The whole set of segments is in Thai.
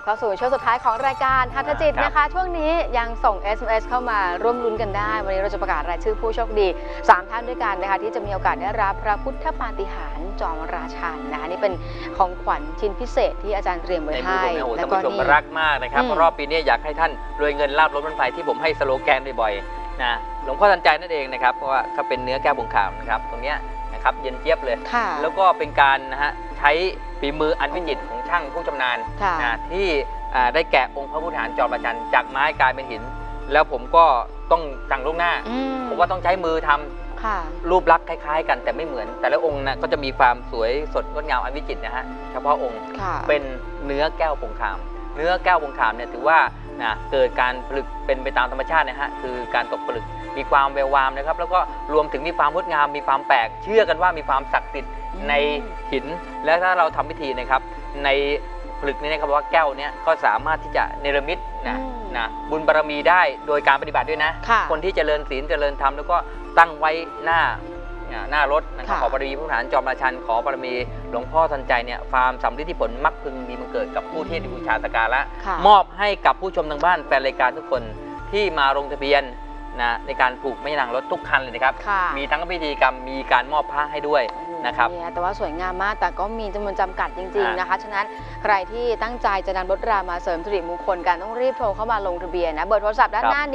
บเข้าสู่ช่วงสุดท้ายของรายการหัตถจิตนะคะช่วงนี้ยังส่ง SMS เข้ามาร่วมลุ้นกันได้วันนี้เราจะประกาศรายชื่อผู้โชคดี3ท่านด้วยกันนะคะที่จะมีโอกาสได้รับพระพุทธปาฏิหาริย์จอมราชันนะคะนี่เป็นของขวัญชิ้นพิเศษที่อาจารย์เตรียมไว้ให้แล้วก็นี่รักมากนะครับเพราะรอบปีนี้อยากให้ท่านรวยเงินลาภล้นพ้นภัยที่ผมให้สโลแกนบ่อยๆนะหลวงพ่อทันใจนั่นเองนะครับเพราะว่าเขาเป็นเนื้อแก้วบงขามนะครับตรงนี้นะครับเย็นเจี๊ยบเลยแล้วก็เป็นการนะฮะใช้ฝีมืออันวิจิตรของช่างผู้ชำนาญนะที่ได้แกะองค์พระพุทธหาจอมราชันจากไม้กลายเป็นหินแล้วผมก็ต้องสั่งล่วงหน้าผมว่าต้องใช้มือทำรูปลักษณ์คล้ายๆกันแต่ไม่เหมือนแต่ละองค์นะก็จะมีความสวยสดงดงามอันวิจิตรนะฮะเฉพาะองค์เป็นเนื้อแก้วบงขามเนื้อแก้วบงขามเนี่ยถือว่าเกิดการผลึกเป็นไปตามธรรมชาตินะฮะคือการตกผลึกมีความแวววามนะครับแล้วก็รวมถึงมีความงดงามมีความแปลกเชื่อกันว่ามีความศักดิ์สิทธิ์ในหินและถ้าเราทำพิธีนะครับในผลึกนี้นะครับว่าแก้วเนี้ยก็สามารถที่จะเนรมิตนะบุญบารมีได้โดยการปฏิบัติด้วยนะคนที่เจริญศีลเจริญธรรมแล้วก็ตั้งไว้หน้ารถนะครับขอบารมีพระพุทธหาจอมราชันขอบารมีหลวงพ่อทันใจเนี่ยความสำลิดที่ผลมักพึงมีมันเกิดกับผู้ที่บูชาสักการะมอบให้กับผู้ชมทางบ้านแฟนรายการทุกคนที่มาลงทะเบียนนะในการผูกไม่นางรถทุกคันเลยนะครับมีทั้งพิธีกรรมมีการมอบผ้าให้ด้วยนะครับแต่ว่าสวยงามมากแต่ก็มีจำนวนจำกัดจริงๆนะคะฉะนั้นใครที่ตั้งใจจะนำรถรามาเสริมสิริมงคลกันต้องรีบโทรเข้ามาลงทะเบียนนะเบอร์โทรศัพท์ด้านหน้านี้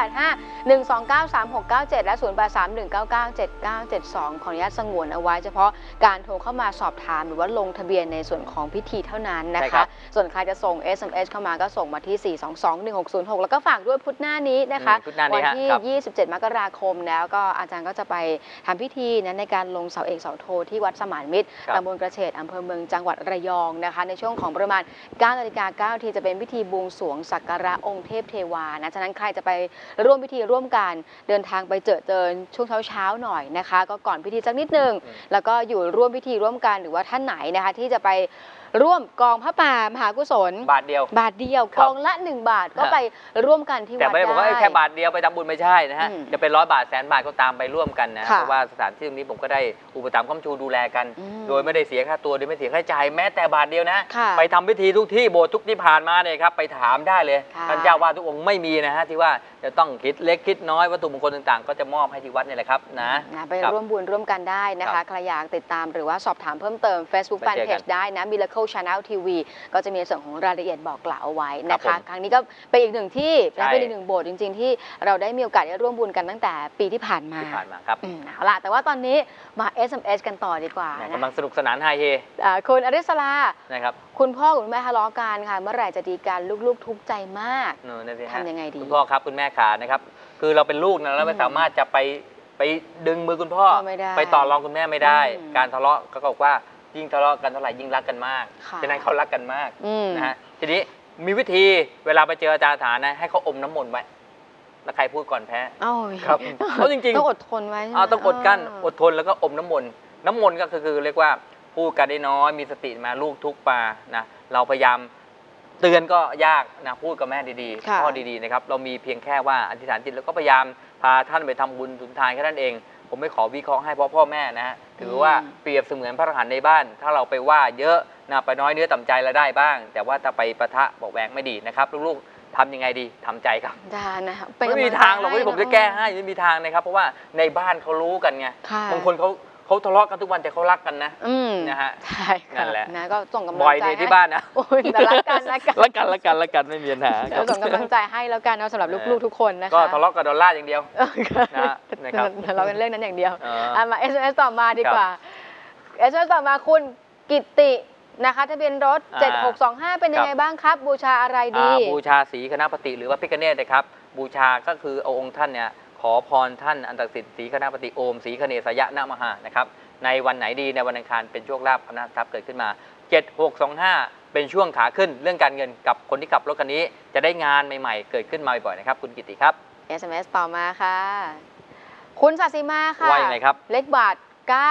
0851293697 และ 0831997972 ขออนุญาตสงวนเอาไว้เฉพาะการโทรเข้ามาสอบถามหรือว่าลงทะเบียนในส่วนของพิธีเท่านั้นนะคะส่วนใครจะส่ง SMS เข้ามาก็ส่งมาที่ 4221606 แล้วก็ฝากด้วยพุธหน้านี้นะคะวันที่27 มกราคมแล้วก็อาจารย์ก็จะไปทำพิธีในการลงเสาเอกเสาโทที่วัดสมานมิตรตำบลกระเฉดอำเภอเมืองจังหวัดระยองนะคะในช่วงของประมาณ 9:09 น.จะเป็นพิธีบวงสรวงสักการะองค์เทพเทวานะฉะนั้นใครจะไปร่วมพิธีร่วมกันเดินทางไปเจอช่วงเช้าหน่อยนะคะก็ก่อนพิธีสักนิดนึงแล้วก็อยู่ร่วมพิธีร่วมกันหรือว่าท่านไหนนะคะที่จะไปร่วมกองพระป่ามหากุศลบาทเดียวกองละ1 บาทก็ไปร่วมกันที่วัดได้แต่ไม่ได้บอกว่าแค่บาทเดียวไปทำบุญไม่ใช่นะฮะจะเป็น100 บาทแสนบาทก็ตามไปร่วมกันนะเพราะว่าสถานที่ตรงนี้ผมก็ได้อุปถัมภ์ค้ำชูดูแลกันโดยไม่ได้เสียค่าตัวโดยไม่เสียค่าใช้จ่ายแม้แต่บาทเดียวนะไปทำพิธีทุกที่โบสถ์ทุกที่ผ่านมาเนี่ยครับไปถามได้เลยท่านเจ้าวาดทุกองค์ไม่มีนะฮะที่ว่าจะต้องคิดเล็กคิดน้อยวัตถุมงคลต่างๆก็จะมอบให้ที่วัดนี่แหละครับนะไปร่วมบุญร่วมกันได้นะคะใครอยากติดตามหรือว่าสอบถามเพิ่มเติม Facebook Fanpage ได้นะ Miracle Channel TV ก็จะมีส่วนของรายละเอียดบอกกล่าวเอาไว้นะคะครั้งนี้ก็เป็นอีกหนึ่งที่และเป็นอีกหนึ่งโบสถ์จริงๆที่เราได้มีโอกาสได้ร่วมบุญกันตั้งแต่ปีที่ผ่านมาครับเอาล่ะแต่ว่าตอนนี้มา SMS กันต่อดีกว่ากำลังสนุกสนานไฮเฮคุณอริศรานะครับคุณพ่อคุณแม่ทะเลาะกันค่ะเมื่อไหร่จะดีกันลูกๆทุกข์ใจมากทำยังไงดีคุณพ่อครับคุณแม่ขานะครับคือเราเป็นลูกนะเราไม่สามารถจะไปดึงมือคุณพ่อไปต่อรองคุณแม่ไม่ได้การทะเลาะก็บอกว่ายิ่งทะเลาะกันเท่าไหร่ยิ่งรักกันมากฉะนั้นเขารักกันมากนะฮะทีนี้มีวิธีเวลาไปเจออาจารย์ฐานนะให้เขาอมน้ำมนต์ไว้แล้วใครพูดก่อนแพ้ครับเขาจริงๆต้องอดทนไว้ต้องอดกั้นอดทนแล้วก็อมน้ำมนต์ก็คือเรียกว่าพูดกันได้น้อยมีสติมาลูกทุกปานะเราพยายามเตือนก็ยากนะพูดกับแม่ดีๆพ่อดีๆนะครับเรามีเพียงแค่ว่าอธิษฐานจิตแล้วก็พยายามพาท่านไปทำบุญสุนทานแค่นั้นเองผมไม่ขอวิเคราะห์ให้เพราะพ่อแม่นะฮะถือว่าเปรียบเสมือนพระอรหันต์ในบ้านถ้าเราไปว่าเยอะนะไปน้อยเนื้อต่ำใจเราได้บ้างแต่ว่าถ้าไปปะทะบอกแหวกไม่ดีนะครับลูกๆทำยังไงดีทำใจครับไม่มีทางหรอกที่ผมจะแก้ให้ไม่มีทางนะครับเพราะว่าในบ้านเขารู้กันไงบางคนเขาทะเลาะกันทุกวันแต่เขารักกันนะนะฮะใช่นั่นแหละนะก็ส่งกำลังใจบ่อยที่บ้านนะแต่รักกันไม่มีปัญหาส่งกำลังใจให้แล้วกันสำหรับลูกๆทุกคนนะคะก็ทะเลาะกับดอลลาร์อย่างเดียวนะครับทะเลาะกันเรื่องนั้นอย่างเดียวมา SMS ต่อมาดีกว่า SMS ต่อมาคุณกิตตินะคะทะเบียนรถ7625เป็นยังไงบ้างครับบูชาอะไรดีบูชาศรีคณปฏิหรือว่าพิฆเนศนะครับบูชาก็คือเอาองค์ท่านเนี่ยขอพรท่านอันศักดิ์สิทธิ์ศรีคณปฏิโอมศรีคเนศยะนะมหานะครับในวันไหนดีในวันอังคารเป็นโชคลาภอำนาจทรัพย์เกิดขึ้นมา7625เป็นช่วงขาขึ้นเรื่องการเงินกับคนที่ขับรถคันนี้จะได้งานใหม่ๆเกิดขึ้นมาบ่อยๆนะครับคุณกิติครับ SMS ต่อมาค่ะคุณศศิมาค่ะว่ายังไงครับเลขบาท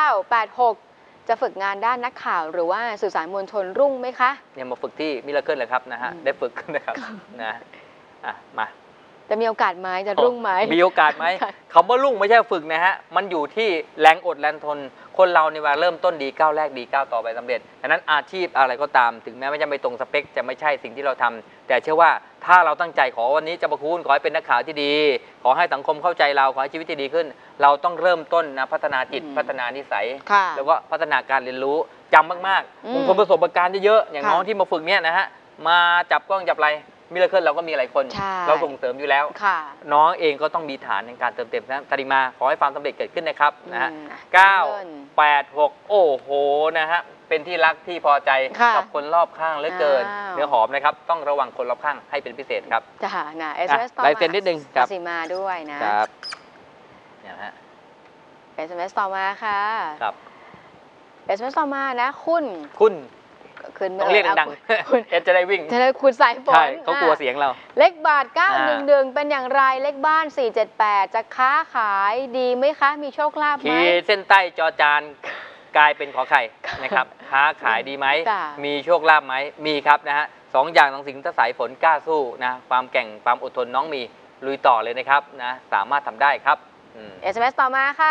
986จะฝึกงานด้านนักข่าวหรือว่าสื่อสารมวลชนรุ่งไหมคะเนี่ยมาฝึกที่มิราเคิลเลยครับนะฮะได้ฝึกนะครับนะมาจะมีโอกาสไหมจะรุ่งไหมมีโอกาสไหมคำว่ารุ่งไม่ใช่ฝึกนะฮะมันอยู่ที่แรงอดแรงทนคนเราในเวลาเริ่มต้นดีก้าวแรกดีก้าวต่อไปสำเร็จดังนั้นอาชีพอะไรก็ตามถึงแม้ว่าจะไม่ตรงสเปคจะไม่ใช่สิ่งที่เราทำแต่เชื่อว่าถ้าเราตั้งใจขอวันนี้จะประคุณขอให้เป็นนักข่าวที่ดีขอให้สังคมเข้าใจเราขอให้ชีวิตที่ดีขึ้นเราต้องเริ่มต้นนะพัฒนาจิตพัฒนานิสัยแล้วก็พัฒนาการเรียนรู้จำมากๆบางคนประสบการณ์เยอะๆอย่างน้องที่มาฝึกเนี่ยนะฮะมาจับกล้องจับอะไรมิราเคิลเราก็มีหลายคนเราส่งเสริมอยู่แล้วน้องเองก็ต้องมีฐานในการเติมเต็มนะตริมาขอให้ความสำเร็จเกิดขึ้นนะครับนะฮะ9 8 6โอ้โหนะฮะเป็นที่รักที่พอใจกับคนรอบข้างเหลือเกินเนื้อหอมนะครับต้องระวังคนรอบข้างให้เป็นพิเศษครับจ้านะSMS ต่อมาลายเซ็นนิดนึงครับสีมาด้วยนะครับเนี่ยฮะ SMS ต่อมาค่ะครับ SMS ต่อมานะคุณต้องเรียกดังๆเอสจะได้วิ่งจะได้คุณสายฝนใช่เขากลัวเสียงเราเลขบาท911เป็นอย่างไรเลขบ้าน478จะค้าขายดีไหมคะมีโชคลาภไหมขีดเส้นใต้จอจานกลายเป็นขอไข่นะครับค้าขายดีไหมมีโชคลาภไหมมีครับนะฮะ2 อย่าง2 สิ่งถ้าสายฝนกล้าสู้นะความแกร่งความอดทนน้องมีลุยต่อเลยนะครับนะสามารถทำได้ครับ SMS ต่อมาค่ะ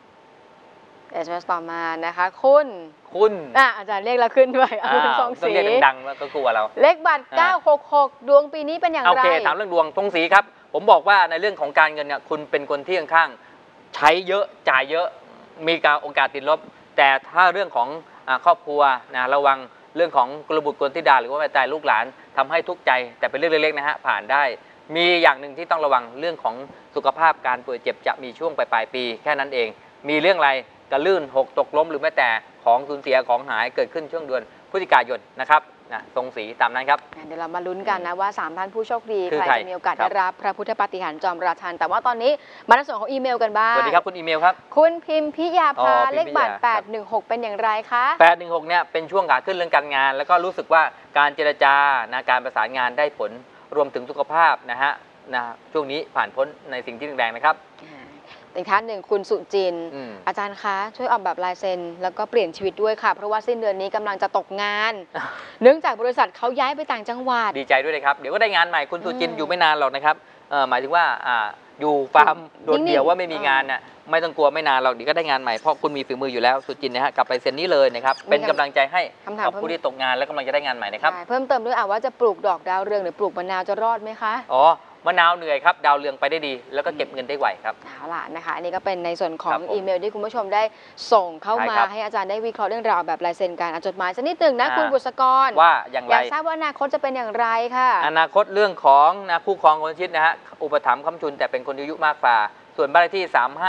SMS ต่อมานะคะคุณอาจารย์เรียกเราขึ้นด้วยคุณทรงศรีเรียกดังแล้วก็กลัวเราเลขบัตร966ดวงปีนี้เป็นอย่างไรโอเคถามเรื่องดวงทรงศรีครับผมบอกว่าในเรื่องของการเงินเนี่ยคุณเป็นคนที่ค่อนข้างใช้เยอะจ่ายเยอะมีโอกาสติดลบแต่ถ้าเรื่องของครอบครัวนะระวังเรื่องของกลบุตรกลธิดาหรือว่าแม่ตายลูกหลานทำให้ทุกข์ใจแต่เป็นเรื่องเล็กๆนะฮะผ่านได้มีอย่างหนึ่งที่ต้องระวังเรื่องของสุขภาพการป่วยเจ็บจะมีช่วงปลายปีแค่นั้นเองมีเรื่องอะไรกระลื่นหกตกล้มหรือแม้แต่ของสูญเสียของหายเกิดขึ้นช่วงเดือนพฤศจิกายนนะครับทรงศรีตามนั้นครับเดี๋ยวเรามาลุ้นกันนะว่า3ท่านผู้โชคดีใครจะมีโอกาสได้รับพระพุทธปาฏิหาริย์จอมราชันแต่ว่าตอนนี้มาในส่วนของอีเมลกันบ้างสวัสดีครับคุณอีเมลครับคุณพิมพิยาภาเลขบัตร816เป็นอย่างไรคะ 816เนี่ยเป็นช่วงขาขึ้นเรื่องการงานแล้วก็รู้สึกว่าการเจรจาการประสานงานได้ผลรวมถึงสุขภาพนะฮะช่วงนี้ผ่านพ้นในสิ่งที่แรงนะครับอีกท่านหนึ่งคุณสุจินอาจารย์คะช่วยออกแบบลายเซ็นแล้วก็เปลี่ยนชีวิตด้วยค่ะเพราะว่าสิ้นเดือนนี้กำลังจะตกงานเนื่องจากบริษัทเขาย้ายไปต่างจังหวัดดีใจด้วยนะครับเดี๋ยวก็ได้งานใหม่คุณสุจินอยู่ไม่นานหรอกนะครับหมายถึงว่าอยู่ฟาร์มโดดเดี่ยวว่าไม่มีงานน่ะไม่ต้องกลัวไม่นานหรอกเดี๋ยวก็ได้งานใหม่เพราะคุณมีฝีมืออยู่แล้วสุจินนะฮะกับลายเซ็นนี้เลยนะครับเป็นกำลังใจให้กับผู้ที่ตกงานและกำลังจะได้งานใหม่นะครับเพิ่มเติมด้วยว่าจะปลูกดอกดาวเรืองหรือปลูกมะนาวจะรอดไหมคะอ๋อมะนาวเหนื่อยครับดาวเรืองไปได้ดีแล้วก็เก็บเงินได้ไวครับเอาล่ะนะคะอันนี้ก็เป็นในส่วนของอีเมลที่คุณผู้ชมได้ส่งเข้ามาให้อาจารย์ได้วิเคราะห์เรื่องราวแบบลายเซ็นการจดหมายสักนิดหนึ่งนะคุณบุษกรว่าอย่างไรอยากทราบว่าอนาคตจะเป็นอย่างไรค่ะอนาคตเรื่องของคู่ครองคนชิดนะฮะอุปถัมภ์ค้ำจุนแต่เป็นคนอายุมากกว่าส่วนบ้านเลขที่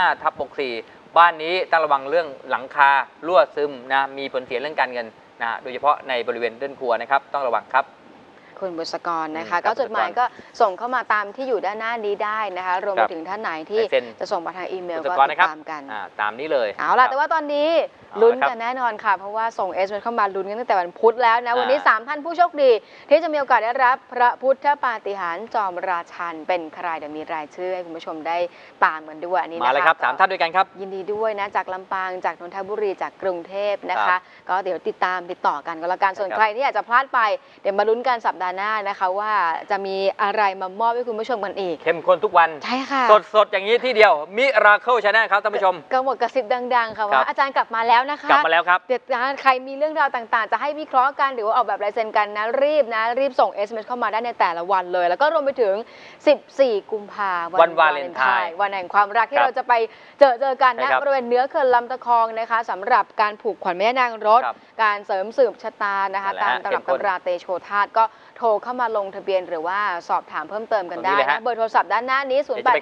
35/64บ้านนี้ต้องระวังเรื่องหลังคารั่วซึมนะมีผลเสียเรื่องการเงินนะโดยเฉพาะในบริเวณด้านครัวนะครับต้องระวังครับคุณบุษกรนะคะก็จดหมายก็ส่งเข้ามาตามที่อยู่ด้านหน้านี้ได้นะคะรวมไปถึงท่านไหนที่จะส่งมาทางอีเมลก็ติดตามกันตามนี้เลยเอาล่ะแต่ว่าตอนนี้ลุ้นกันแน่นอนค่ะเพราะว่าส่งSMSเข้ามาลุ้นกันตั้งแต่วันพุธแล้วนะวันนี้3ท่านผู้โชคดีที่จะมีโอกาสได้รับพระพุทธปาฏิหาริย์จอมราชันเป็นใครเดี๋ยวมีรายชื่อให้คุณผู้ชมได้ตามกันด้วยอันนี้มาเลยครับ3ท่านด้วยกันครับยินดีด้วยนะจากลำปางจากนนทบุรีจากกรุงเทพนะคะก็เดี๋ยวติดต่อกันก็แล้วกันส่วนใครที่อยากจะพลาดไปเดี๋ยวมาลุ้นกันสัปดาห์หน้านะคะว่าจะมีอะไรมามอบให้คุณผู้ชมกันอีกเข้มข้นทุกวันใช่ค่ะสดอย่างนี้ที่เดียวมิราเคิลชาแนลครับท่านผู้ชมก็หมดกระซิบดังๆค่ะว่าอาจารย์กลับมาแล้วนะคะกลับมาแล้วครับเดี๋ยวใครมีเรื่องราวต่างๆจะให้วิเคราะห์กันหรือว่าออกแบบลายเซ็นกันนะรีบส่ง SMS เข้ามาได้ในแต่ละวันเลยแล้วก็รวมไปถึง14 กุมภาพันธ์วันวาเลนไทน์วันแห่งความรักที่เราจะไปเจอกันนะบริเวณเนื้อเขื่อนลำตะคองนะคะสำหรับการผูกขวัญแม่นางรถการเสริมสืบชะตานะคะตามตำรับตำราเตโชธาตุก็โทรเข้ามาลงทะเบียนหรือว่าสอบถามเพิ่มเติมกันได้นะเบอร์โทรศัพท์ด้านหน้านี้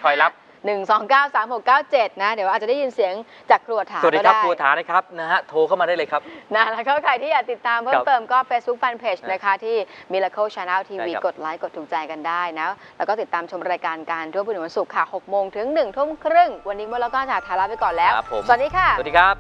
0851293697นะเดี๋ยวอาจจะได้ยินเสียงจากครัวถาสวัสดีครับครัวถานะครับนะฮะโทรเข้ามาได้เลยครับนะแล้วก็ใครที่อยากติดตามเพิ่มเติมก็ Facebook Fanpage นะคะที่ Miracle Channel TV กดไลค์กดถูกใจกันได้นะแล้วก็ติดตามชมรายการการทั่วไปวันศุกร์ค่ะ 6 โมงถึง 1 ทุ่มครึ่งวันนี้เราก็จะลาไปก่อนแล้วสวัสดีค่ะสวัสดีครับ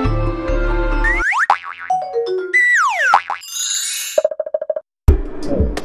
Oh.